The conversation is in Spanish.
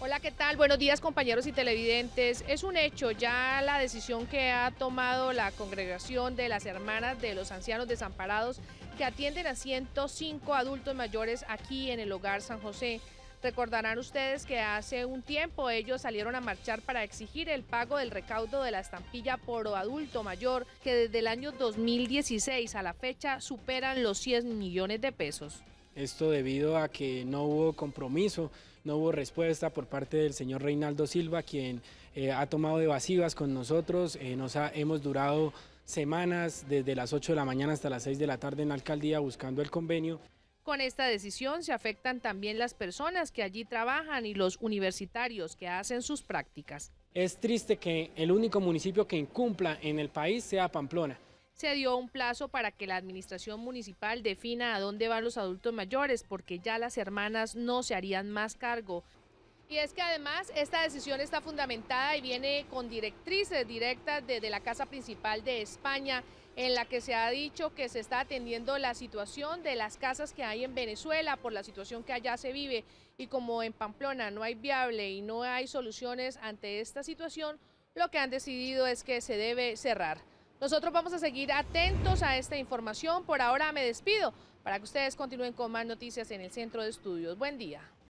Hola, ¿qué tal? Buenos días, compañeros y televidentes. Es un hecho ya la decisión que ha tomado la congregación de las Hermanas de los Ancianos Desamparados que atienden a 105 adultos mayores aquí en el Hogar San José. Recordarán ustedes que hace un tiempo ellos salieron a marchar para exigir el pago del recaudo de la estampilla por adulto mayor, que desde el año 2016 a la fecha superan los 100 millones de pesos. Esto debido a que no hubo compromiso, no hubo respuesta por parte del señor Reinaldo Silva, quien ha tomado evasivas con nosotros. Hemos durado semanas desde las 8 de la mañana hasta las 6 de la tarde en la alcaldía buscando el convenio. Con esta decisión se afectan también las personas que allí trabajan y los universitarios que hacen sus prácticas. Es triste que el único municipio que incumpla en el país sea Pamplona. Se dio un plazo para que la administración municipal defina a dónde van los adultos mayores, porque ya las hermanas no se harían más cargo. Y es que además esta decisión está fundamentada y viene con directrices directas desde la Casa Principal de España, en la que se ha dicho que se está atendiendo la situación de las casas que hay en Venezuela por la situación que allá se vive. Y como en Pamplona no hay viable y no hay soluciones ante esta situación, lo que han decidido es que se debe cerrar. Nosotros vamos a seguir atentos a esta información. Por ahora me despido para que ustedes continúen con más noticias en el Centro de Estudios. Buen día.